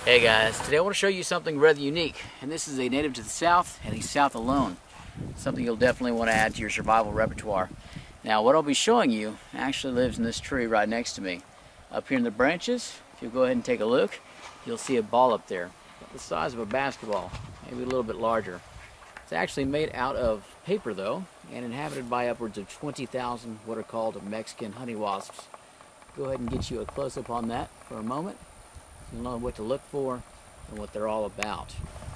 Hey guys, today I want to show you something rather unique, and this is a native to the south, and he's south alone. Something you'll definitely want to add to your survival repertoire. Now what I'll be showing you actually lives in this tree right next to me. Up here in the branches, if you'll go ahead and take a look, you'll see a ball up there, about the size of a basketball, maybe a little bit larger. It's actually made out of paper though, and inhabited by upwards of 20,000 what are called Mexican honey wasps. Go ahead and get you a close-up on that for a moment. You'll know what to look for and what they're all about.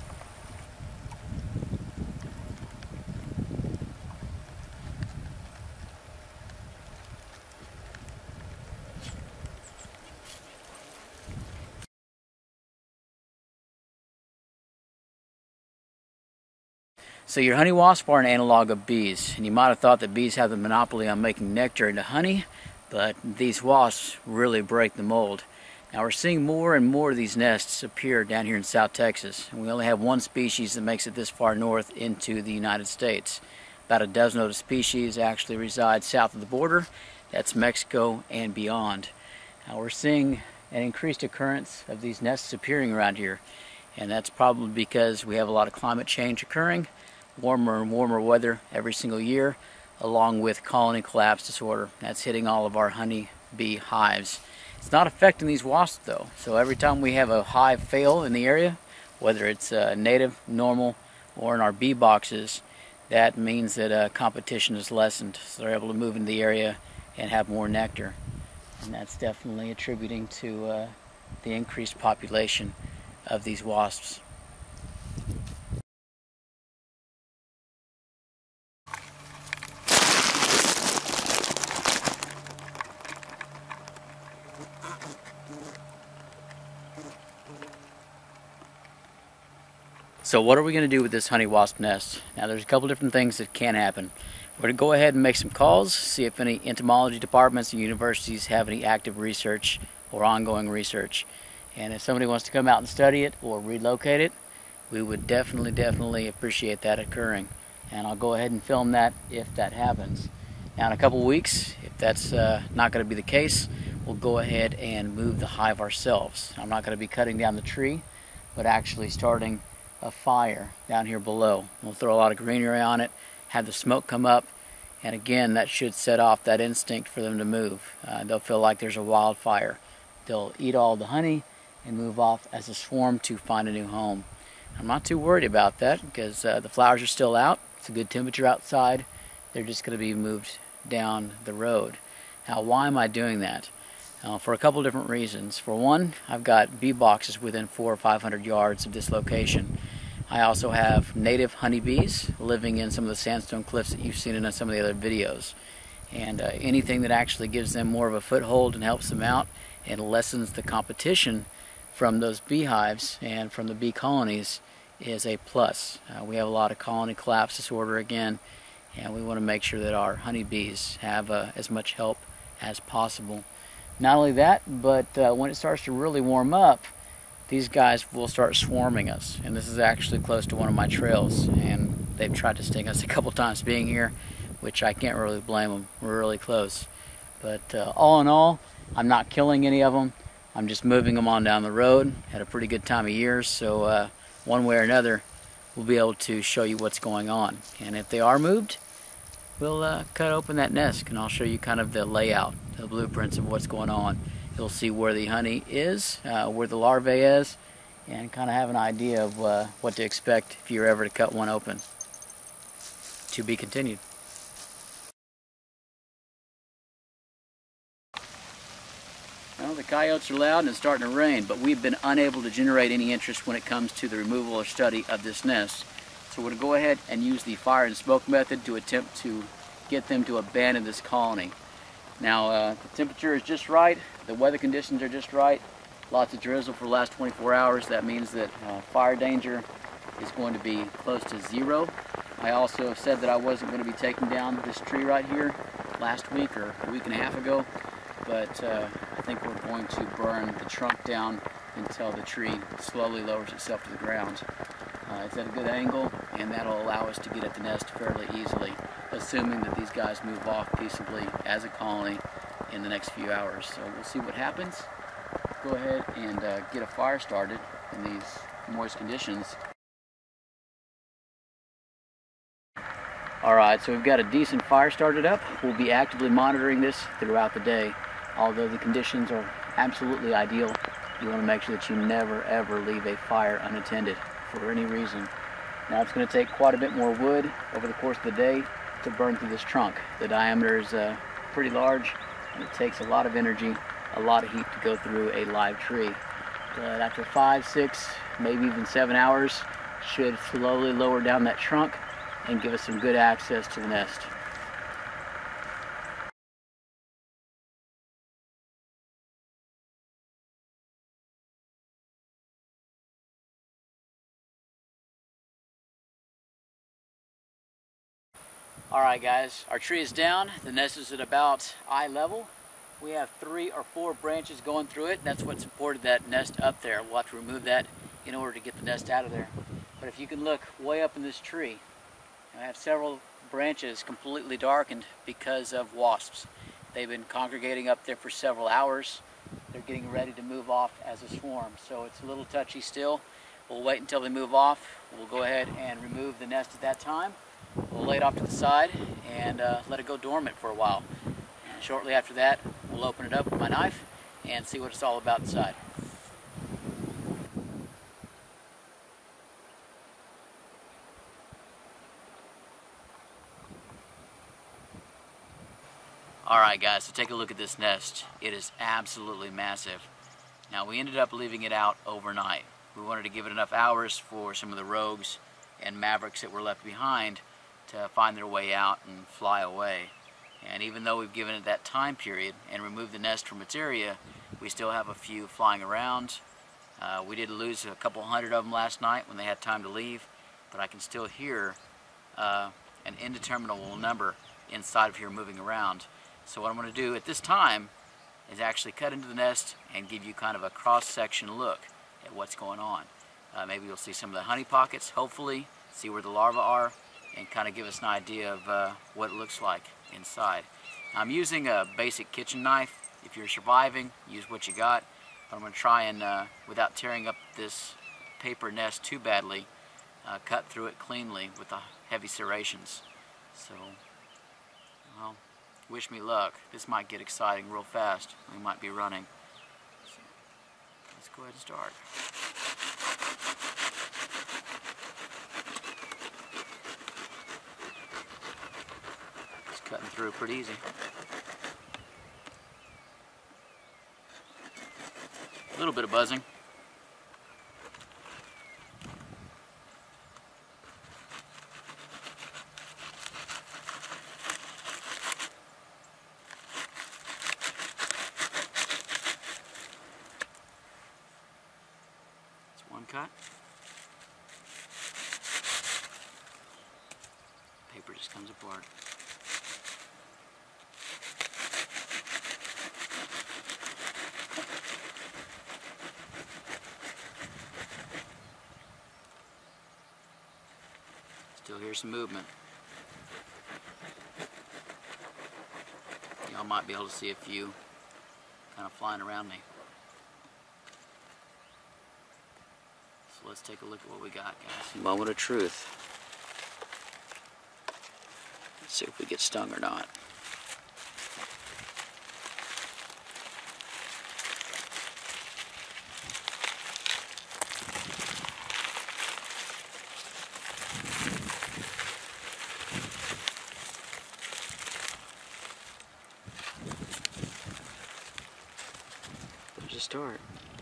So your honey wasp are an analog of bees, and you might have thought that bees have the monopoly on making nectar into honey, but these wasps really break the mold. Now we're seeing more and more of these nests appear down here in South Texas, and we only have one species that makes it this far north into the United States. About a dozen other species actually reside south of the border. That's Mexico and beyond. Now we're seeing an increased occurrence of these nests appearing around here, and that's probably because we have a lot of climate change occurring, warmer and warmer weather every single year, along with colony collapse disorder. That's hitting all of our honey bee hives. It's not affecting these wasps though, so every time we have a hive fail in the area, whether it's native, normal, or in our bee boxes, that means that competition is lessened, so they're able to move into the area and have more nectar. And that's definitely attributing to the increased population of these wasps. So what are we going to do with this honey wasp nest? Now there's a couple different things that can happen. We're going to go ahead and make some calls, see if any entomology departments and universities have any active research or ongoing research. And if somebody wants to come out and study it or relocate it, we would definitely appreciate that occurring. And I'll go ahead and film that if that happens. Now in a couple weeks, if that's not going to be the case, we'll go ahead and move the hive ourselves. I'm not going to be cutting down the tree, but actually starting a fire down here below. We'll throw a lot of greenery on it, have the smoke come up, and again that should set off that instinct for them to move. They'll feel like there's a wildfire. They'll eat all the honey and move off as a swarm to find a new home. I'm not too worried about that because the flowers are still out. It's a good temperature outside. They're just going to be moved down the road. Now why am I doing that? For a couple different reasons. For one, I've got bee boxes within 400 or 500 yards of this location. I also have native honeybees living in some of the sandstone cliffs that you've seen in some of the other videos. And anything that actually gives them more of a foothold and helps them out and lessens the competition from those beehives and from the bee colonies is a plus. We have a lot of colony collapse disorder again, and we want to make sure that our honeybees have as much help as possible. Not only that, but when it starts to really warm up, these guys will start swarming us. And this is actually close to one of my trails, and they've tried to sting us a couple times being here, which I can't really blame them. We're really close. But all in all, I'm not killing any of them. I'm just moving them on down the road at a pretty good time of year, so one way or another, we'll be able to show you what's going on. And if they are moved, we'll cut open that nest, and I'll show you kind of the layout, the blueprints of what's going on. You'll see where the honey is, where the larvae is, and kind of have an idea of what to expect if you're ever to cut one open. To be continued. Well, the coyotes are loud and it's starting to rain, but we've been unable to generate any interest when it comes to the removal or study of this nest. So we're going to go ahead and use the fire and smoke method to attempt to get them to abandon this colony. Now the temperature is just right, the weather conditions are just right, lots of drizzle for the last 24 hours. That means that fire danger is going to be close to zero. I also said that I wasn't going to be taking down this tree right here last week or a week and a half ago, but I think we're going to burn the trunk down until the tree slowly lowers itself to the ground. It's at a good angle, and that'll allow us to get at the nest fairly easily, assuming that these guys move off peaceably as a colony in the next few hours. So we'll see what happens. Go ahead and get a fire started in these moist conditions. Alright, so we've got a decent fire started up. We'll be actively monitoring this throughout the day. Although the conditions are absolutely ideal, you want to make sure that you never ever leave a fire unattended for any reason. Now it's going to take quite a bit more wood over the course of the day to burn through this trunk. The diameter is pretty large, and it takes a lot of energy, a lot of heat to go through a live tree. But after 5, 6, maybe even 7 hours, should slowly lower down that trunk and give us some good access to the nest. Alright guys, our tree is down. The nest is at about eye level. We have 3 or 4 branches going through it. That's what supported that nest up there. We'll have to remove that in order to get the nest out of there. But if you can look way up in this tree, I have several branches completely darkened because of wasps. They've been congregating up there for several hours. They're getting ready to move off as a swarm, so it's a little touchy still. We'll wait until they move off. We'll go ahead and remove the nest at that time. We'll lay it off to the side and let it go dormant for a while. And shortly after that, we'll open it up with my knife and see what it's all about inside. Alright guys, so take a look at this nest. It is absolutely massive. Now we ended up leaving it out overnight. We wanted to give it enough hours for some of the rogues and mavericks that were left behind to find their way out and fly away. And even though we've given it that time period and removed the nest from its area, we still have a few flying around. We did lose a couple hundred of them last night when they had time to leave, but I can still hear an indeterminable number inside of here moving around. So what I'm going to do at this time is actually cut into the nest and give you kind of a cross-section look at what's going on. Maybe you'll see some of the honey pockets, hopefully, see where the larvae are, and kind of give us an idea of what it looks like inside. Now, I'm using a basic kitchen knife. If you're surviving, use what you got. But I'm going to try and, without tearing up this paper nest too badly, cut through it cleanly with the heavy serrations. So, well, wish me luck. This might get exciting real fast. We might be running. So, let's go ahead and start. It's cutting through pretty easy. A little bit of buzzing. One cut. Paper just comes apart. Still hear some movement. Y'all might be able to see a few kind of flying around me. So let's take a look at what we got, guys. Moment of truth. Let's see if we get stung or not. There's a start.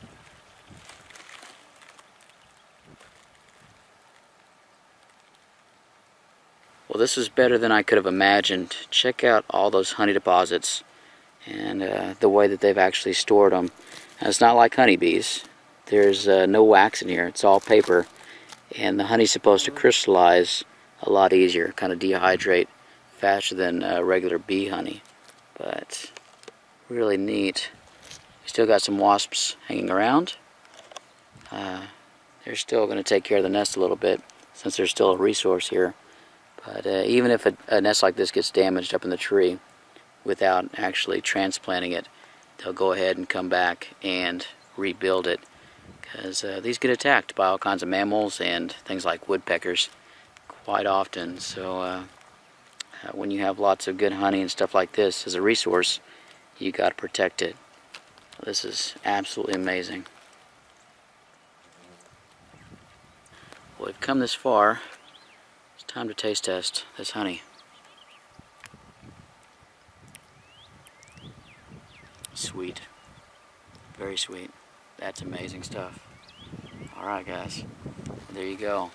Well, this is better than I could have imagined. Check out all those honey deposits and the way that they've actually stored them. Now, it's not like honeybees. There's no wax in here. It's all paper. And the honey's supposed to crystallize a lot easier, kind of dehydrate faster than regular bee honey. But really neat. We still got some wasps hanging around. They're still going to take care of the nest a little bit since there's still a resource here. But even if a nest like this gets damaged up in the tree without actually transplanting it, they'll go ahead and come back and rebuild it because these get attacked by all kinds of mammals and things like woodpeckers quite often. So when you have lots of good honey and stuff like this as a resource, you got to protect it. This is absolutely amazing. Well, we've come this far. It's time to taste test this honey. Sweet. Very sweet. That's amazing stuff. Alright guys, there you go.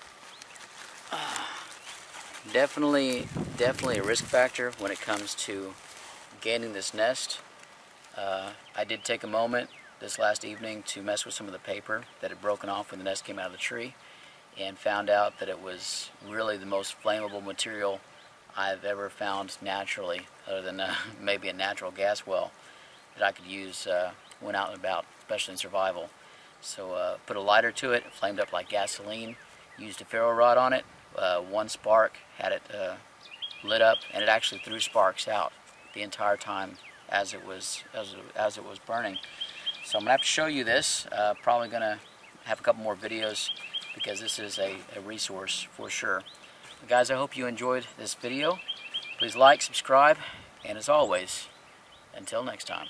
Definitely a risk factor when it comes to gaining this nest. I did take a moment this last evening to mess with some of the paper that had broken off when the nest came out of the tree, and found out that it was really the most flammable material I've ever found naturally, other than maybe a natural gas well that I could use when out and about, especially in survival. So put a lighter to it, flamed up like gasoline, used a ferro rod on it, one spark, had it lit up, and it actually threw sparks out the entire time as it was burning. So I'm gonna have to show you this. Probably gonna have a couple more videos because this is a resource for sure. But guys, I hope you enjoyed this video. Please like, subscribe, and as always, until next time.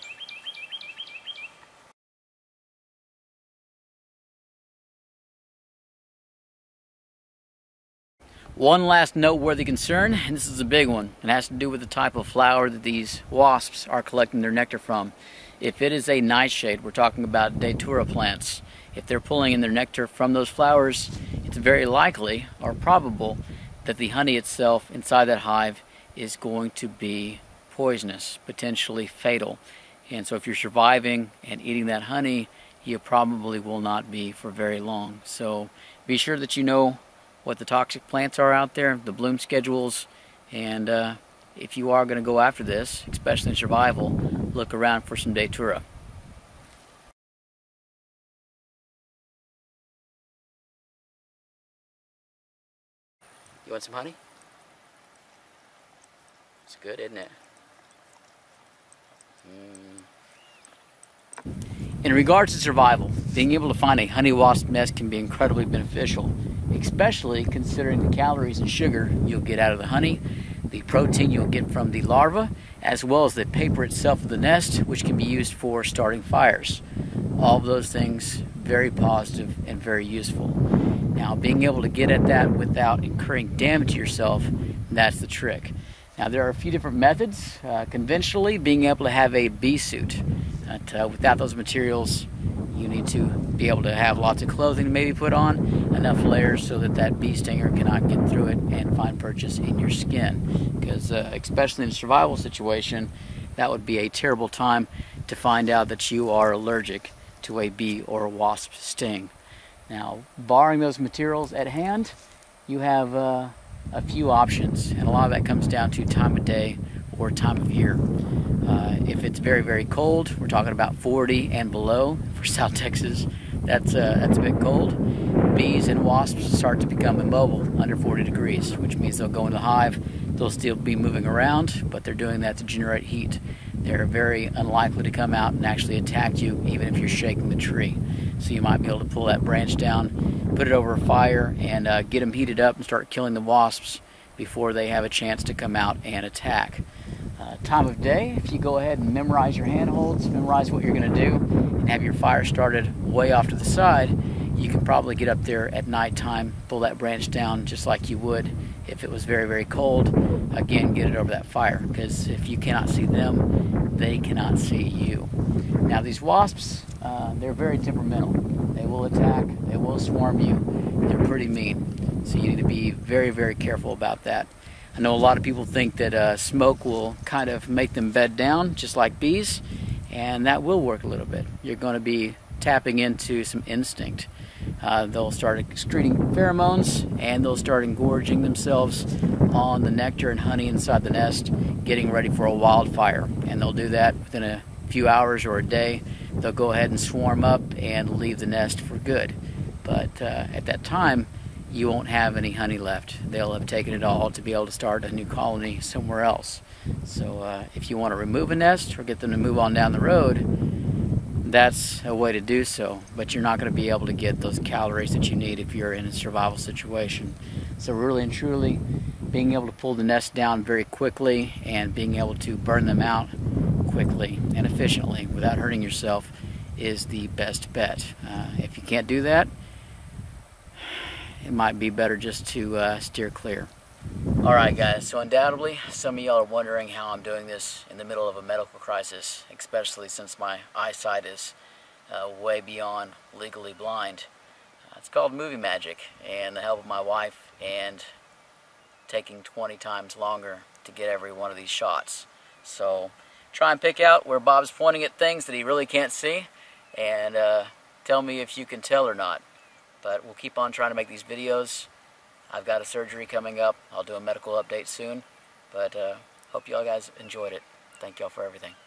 One last noteworthy concern, and this is a big one. It has to do with the type of flower that these wasps are collecting their nectar from. If it is a nightshade, we're talking about datura plants. If they're pulling in their nectar from those flowers, it's very likely or probable that the honey itself inside that hive is going to be poisonous, potentially fatal. And so if you're surviving and eating that honey, you probably will not be for very long. So be sure that you know what the toxic plants are out there, the bloom schedules, and if you are going to go after this, especially in survival, look around for some datura. You want some honey? It's good, isn't it? In regards to survival, being able to find a honey wasp nest can be incredibly beneficial, especially considering the calories and sugar you'll get out of the honey, the protein you'll get from the larva, as well as the paper itself of the nest, which can be used for starting fires. All of those things very positive and very useful. Now, being able to get at that without incurring damage to yourself, that's the trick. Now, there are a few different methods. Conventionally, being able to have a bee suit. Without those materials, you need to be able to have lots of clothing maybe put on, enough layers so that that bee stinger cannot get through it and find purchase in your skin. Because especially in a survival situation, that would be a terrible time to find out that you are allergic to a bee or a wasp sting. Now, barring those materials at hand, you have a few options, and a lot of that comes down to time of day or time of year. If it's very, very cold, we're talking about 40 and below for South Texas, that's a bit cold. Bees and wasps start to become immobile under 40 degrees, which means they'll go into the hive. They'll still be moving around, but they're doing that to generate heat. They're very unlikely to come out and actually attack you, even if you're shaking the tree. So you might be able to pull that branch down, put it over a fire, and get them heated up and start killing the wasps before they have a chance to come out and attack. Time of day, if you go ahead and memorize your handholds, memorize what you're going to do, and have your fire started way off to the side, you can probably get up there at nighttime, pull that branch down just like you would if it was very, very cold. Again, get it over that fire, because if you cannot see them, they cannot see you. Now, these wasps, they're very temperamental. They will attack, they will swarm you, they're pretty mean. So you need to be very, very careful about that. I know a lot of people think that smoke will kind of make them bed down, just like bees, and that will work a little bit. You're going to be tapping into some instinct. They'll start excreting pheromones, and they'll start engorging themselves on the nectar and honey inside the nest, getting ready for a wildfire. And they'll do that within a few hours or a day. They'll go ahead and swarm up and leave the nest for good. But at that time, you won't have any honey left. They'll have taken it all to be able to start a new colony somewhere else. So if you want to remove a nest or get them to move on down the road, that's a way to do so, but you're not going to be able to get those calories that you need if you're in a survival situation. So really and truly, being able to pull the nest down very quickly and being able to burn them out quickly and efficiently without hurting yourself is the best bet. If you can't do that, it might be better just to steer clear. Alright guys, so undoubtedly some of y'all are wondering how I'm doing this in the middle of a medical crisis, especially since my eyesight is way beyond legally blind. It's called movie magic, and the help of my wife, and taking 20 times longer to get every one of these shots. So try and pick out where Bob's pointing at things that he really can't see, and tell me if you can tell or not. But we'll keep on trying to make these videos. I've got a surgery coming up. I'll do a medical update soon. But hope y'all guys enjoyed it. Thank y'all for everything.